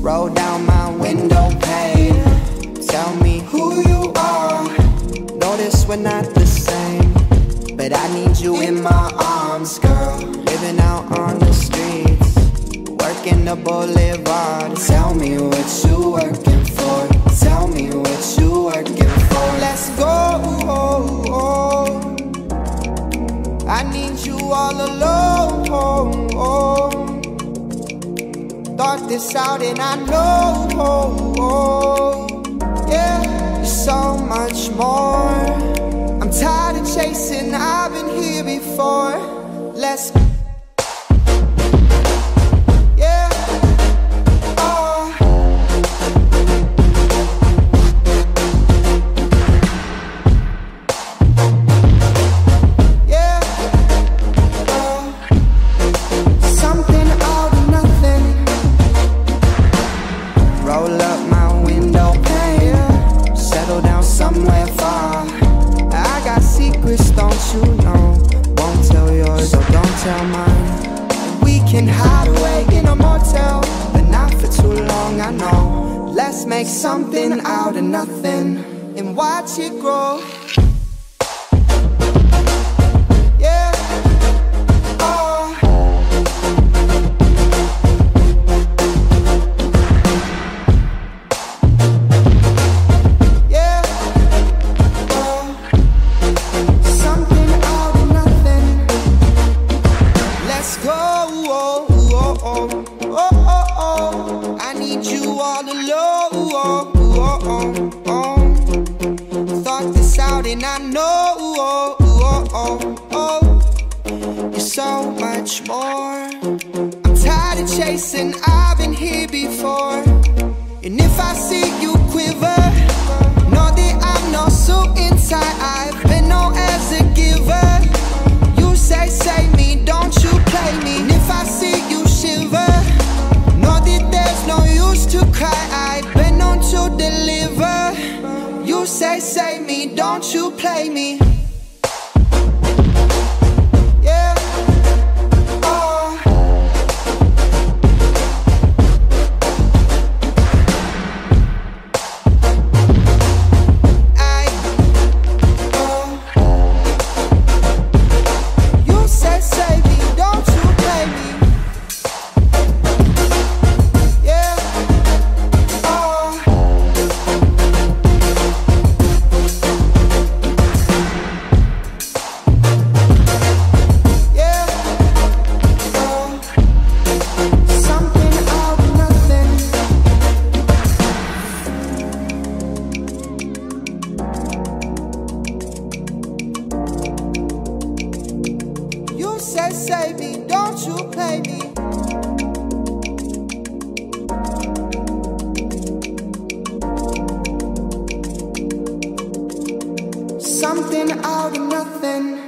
Roll down my window pane. Tell me who you are. Notice we're not the same, but I need you in my arms, girl. Living out on the streets, working the boulevard. Tell me what you working for. Tell me what you working for. Let's go. I need you all alone. Thought this out and I know, yeah, you're so much more. I'm tired of chasing, I've been here before. Let's roll up my window pane, settle down somewhere far. I got secrets, don't you know? Won't tell yours, so don't tell mine. We can hide away in a motel, but not for too long, I know. Let's make something out of nothing and watch it grow. I need you all alone. Thought this out and I know, you're so much more. I'm tired of chasing, I've been here before. And if I see you quiver, know that I'm not so inside. I've been known as a giver. You say me, don't you play me. And if I see you shiver, know that there's no use to cry. I've been known to deliver. You say me, don't you play me. Yeah, you say me, don't you play me. You say me, don't you play me. Something out of nothing.